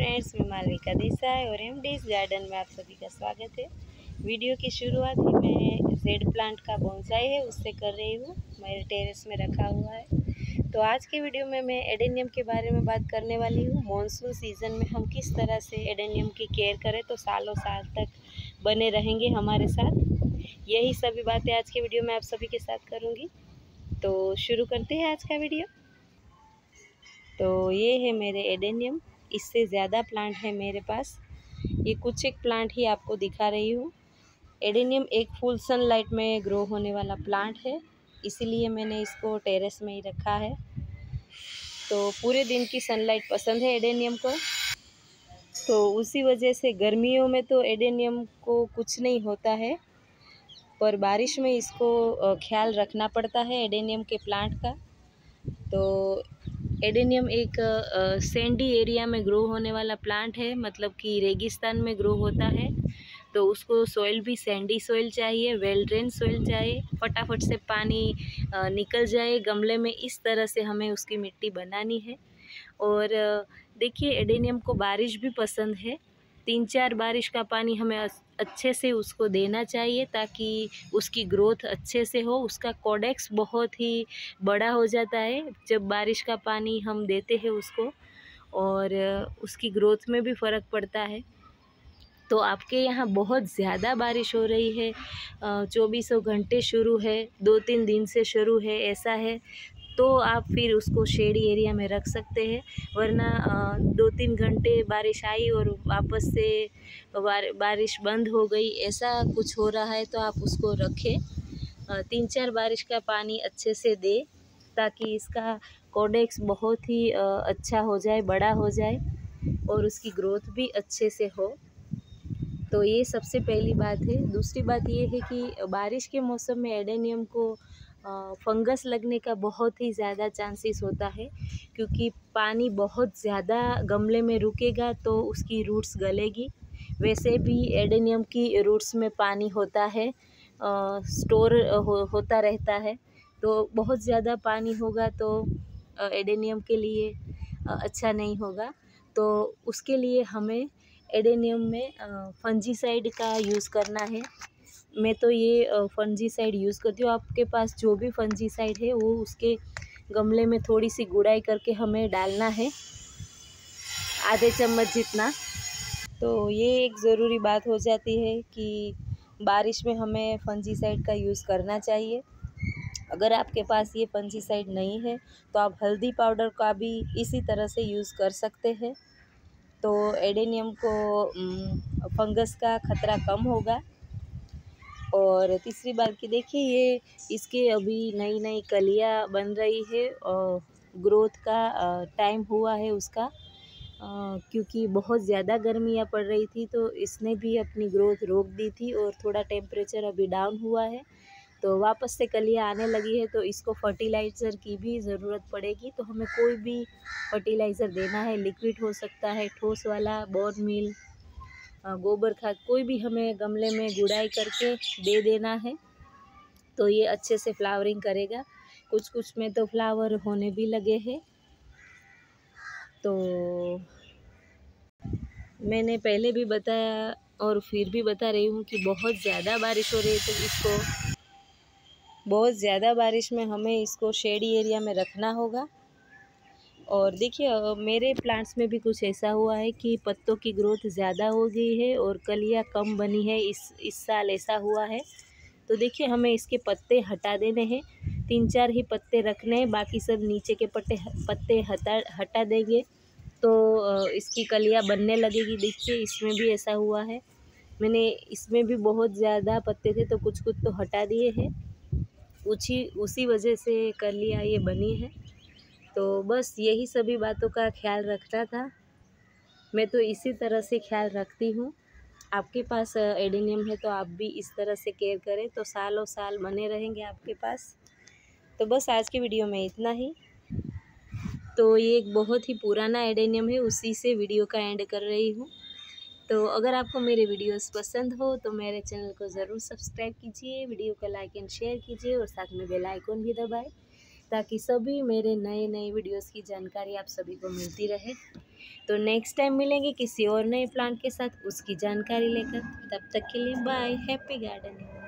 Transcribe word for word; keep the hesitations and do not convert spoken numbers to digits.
Friends, मैं मालविका देसाई और MDs garden में आप सभी का स्वागत है। वीडियो की शुरुआत ही मैं जेड प्लांट का बोनसाई है उससे कर रही हूँ, मेरे टेरेस में रखा हुआ है। तो आज के वीडियो में मैं एडेनियम के बारे में बात करने वाली हूँ। मॉनसून सीज़न में हम किस तरह से एडेनियम की केयर करें तो सालों साल तक बने रहेंगे हमारे साथ। यही सभी बातें आज के वीडियो में आप सभी के साथ करूँगी। तो शुरू करते हैं आज का वीडियो। तो ये है मेरे एडेनियम, इससे ज़्यादा प्लांट है मेरे पास। ये कुछ एक प्लांट ही आपको दिखा रही हूँ। एडेनियम एक फुल सनलाइट में ग्रो होने वाला प्लांट है, इसीलिए मैंने इसको टेरेस में ही रखा है। तो पूरे दिन की सनलाइट पसंद है एडेनियम को, तो उसी वजह से गर्मियों में तो एडेनियम को कुछ नहीं होता है, पर बारिश में इसको ख्याल रखना पड़ता है एडेनियम के प्लांट का। तो एडेनियम एक सैंडी एरिया में ग्रो होने वाला प्लांट है, मतलब कि रेगिस्तान में ग्रो होता है। तो उसको सॉइल भी सैंडी सॉइल चाहिए, वेल ड्रेन सॉइल चाहिए, फटाफट से पानी निकल जाए गमले में, इस तरह से हमें उसकी मिट्टी बनानी है। और देखिए, एडेनियम को बारिश भी पसंद है। तीन चार बारिश का पानी हमें अच्छे से उसको देना चाहिए ताकि उसकी ग्रोथ अच्छे से हो। उसका कोडेक्स बहुत ही बड़ा हो जाता है जब बारिश का पानी हम देते हैं उसको, और उसकी ग्रोथ में भी फ़र्क पड़ता है। तो आपके यहाँ बहुत ज़्यादा बारिश हो रही है, चौबीसों घंटे शुरू है, दो तीन दिन से शुरू है, ऐसा है तो आप फिर उसको शेडी एरिया में रख सकते हैं। वरना दो तीन घंटे बारिश आई और वापस से बारिश बंद हो गई, ऐसा कुछ हो रहा है तो आप उसको रखें। तीन चार बारिश का पानी अच्छे से दे ताकि इसका कोडेक्स बहुत ही अच्छा हो जाए, बड़ा हो जाए और उसकी ग्रोथ भी अच्छे से हो। तो ये सबसे पहली बात है। दूसरी बात ये है कि बारिश के मौसम में एडेनियम को फंगस लगने का बहुत ही ज़्यादा चांसेस होता है, क्योंकि पानी बहुत ज़्यादा गमले में रुकेगा तो उसकी रूट्स गलेगी। वैसे भी एडेनियम की रूट्स में पानी होता है, आ, स्टोर हो, होता रहता है। तो बहुत ज़्यादा पानी होगा तो एडेनियम के लिए अच्छा नहीं होगा। तो उसके लिए हमें एडेनियम में फंजीसाइड का यूज़ करना है। मैं तो ये फंजीसाइड यूज़ करती हूँ। आपके पास जो भी फंजीसाइड है वो उसके गमले में थोड़ी सी गुड़ाई करके हमें डालना है, आधे चम्मच जितना। तो ये एक ज़रूरी बात हो जाती है कि बारिश में हमें फंजीसाइड का यूज़ करना चाहिए। अगर आपके पास ये फंजीसाइड नहीं है तो आप हल्दी पाउडर का भी इसी तरह से यूज़ कर सकते हैं। तो एडेनियम को फंगस का खतरा कम होगा। और तीसरी बात कि देखिए, ये इसके अभी नई नई कलियाँ बन रही है और ग्रोथ का टाइम हुआ है उसका, क्योंकि बहुत ज़्यादा गर्मियाँ पड़ रही थी तो इसने भी अपनी ग्रोथ रोक दी थी और थोड़ा टेम्परेचर अभी डाउन हुआ है तो वापस से कलियाँ आने लगी है। तो इसको फर्टिलाइज़र की भी ज़रूरत पड़ेगी। तो हमें कोई भी फर्टिलाइज़र देना है, लिक्विड हो सकता है, ठोस वाला, बोन मील, गोबर खाद, कोई भी हमें गमले में गुड़ाई करके दे देना है तो ये अच्छे से फ्लावरिंग करेगा। कुछ कुछ में तो फ्लावर होने भी लगे हैं। तो मैंने पहले भी बताया और फिर भी बता रही हूँ कि बहुत ज़्यादा बारिश हो रही है तो इसको बहुत ज़्यादा बारिश में हमें इसको शेडी एरिया में रखना होगा। और देखिए, मेरे प्लांट्स में भी कुछ ऐसा हुआ है कि पत्तों की ग्रोथ ज़्यादा हो गई है और कलियाँ कम बनी है। इस इस साल ऐसा हुआ है। तो देखिए, हमें इसके पत्ते हटा देने हैं, तीन चार ही पत्ते रखने हैं, बाकी सब नीचे के पत्ते पत्ते हटा हटा देंगे तो इसकी कलियाँ बनने लगेगी। देखिए, इसमें भी ऐसा हुआ है। मैंने इसमें भी बहुत ज़्यादा पत्ते थे तो कुछ कुछ तो हटा दिए हैं, उसी उसी वजह से कलियाँ ये बनी है। तो बस यही सभी बातों का ख्याल रखना था। मैं तो इसी तरह से ख्याल रखती हूँ। आपके पास एडेनियम है तो आप भी इस तरह से केयर करें तो सालों साल बने रहेंगे आपके पास। तो बस आज की वीडियो में इतना ही। तो ये एक बहुत ही पुराना एडेनियम है, उसी से वीडियो का एंड कर रही हूँ। तो अगर आपको मेरे वीडियोस पसंद हो तो मेरे चैनल को ज़रूर सब्सक्राइब कीजिए, वीडियो को लाइक एंड शेयर कीजिए और साथ में बेल आइकन भी दबाएं ताकि सभी मेरे नए नए वीडियोस की जानकारी आप सभी को मिलती रहे। तो नेक्स्ट टाइम मिलेंगे किसी और नए प्लांट के साथ, उसकी जानकारी लेकर। तब तक के लिए बाय, हैप्पी गार्डनिंग।